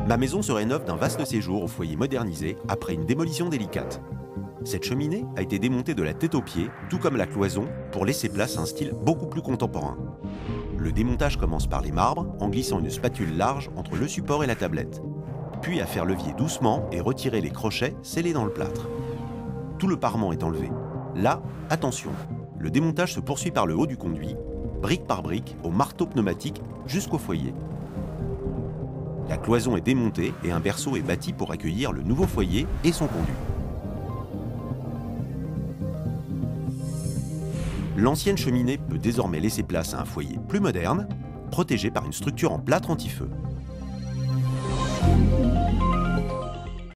Ma maison se rénove d'un vaste séjour au foyer modernisé après une démolition délicate. Cette cheminée a été démontée de la tête aux pieds, tout comme la cloison, pour laisser place à un style beaucoup plus contemporain. Le démontage commence par les marbres, en glissant une spatule large entre le support et la tablette. Puis à faire levier doucement et retirer les crochets scellés dans le plâtre. Tout le parement est enlevé. Là, attention, le démontage se poursuit par le haut du conduit, brique par brique, au marteau pneumatique jusqu'au foyer. La cloison est démontée et un berceau est bâti pour accueillir le nouveau foyer et son conduit. L'ancienne cheminée peut désormais laisser place à un foyer plus moderne, protégé par une structure en plâtre anti-feu.